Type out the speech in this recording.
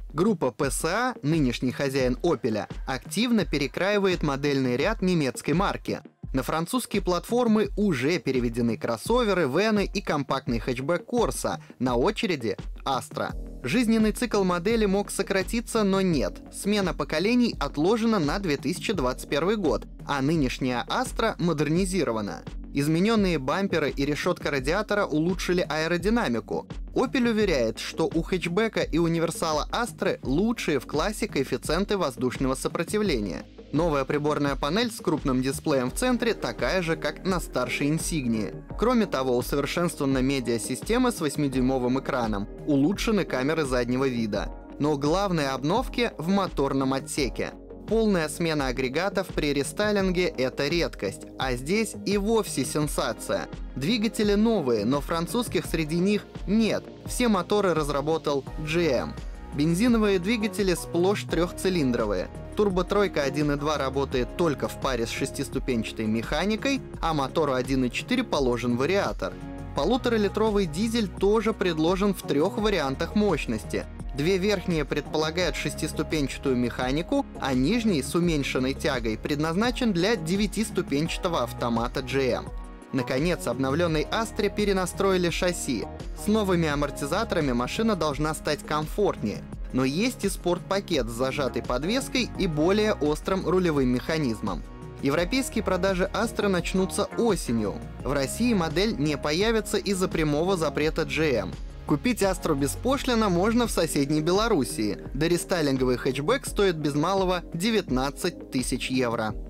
Группа PSA, нынешний хозяин Opel, активно перекраивает модельный ряд немецкой марки. На французские платформы уже переведены кроссоверы, вены и компактный хэтчбэк Corsa, на очереди Astra. Жизненный цикл модели мог сократиться, но нет. Смена поколений отложена на 2021 год, а нынешняя Astra модернизирована. Измененные бамперы и решетка радиатора улучшили аэродинамику. Opel уверяет, что у хэтчбека и универсала Astra лучшие в классе коэффициенты воздушного сопротивления. Новая приборная панель с крупным дисплеем в центре такая же, как на старшей Insignia. Кроме того, усовершенствована медиасистема с 8-дюймовым экраном, улучшены камеры заднего вида. Но главные обновки в моторном отсеке. Полная смена агрегатов при рестайлинге — это редкость, а здесь и вовсе сенсация. Двигатели новые, но французских среди них нет, все моторы разработал GM. Бензиновые двигатели сплошь трехцилиндровые. Турботройка 1.2 работает только в паре с шестиступенчатой механикой, а мотору 1.4 положен вариатор. 1,5-литровый дизель тоже предложен в 3 вариантах мощности. 2 верхние предполагают шестиступенчатую механику, а нижний с уменьшенной тягой предназначен для 9-ступенчатого автомата GM. Наконец, обновленной Astra перенастроили шасси. С новыми амортизаторами машина должна стать комфортнее. Но есть и спортпакет с зажатой подвеской и более острым рулевым механизмом. Европейские продажи Astra начнутся осенью. В России модель не появится из-за прямого запрета GM. Купить Astra беспошлино можно в соседней Белоруссии. Дорестайлинговый хэтчбэк стоит без малого 19 000 евро.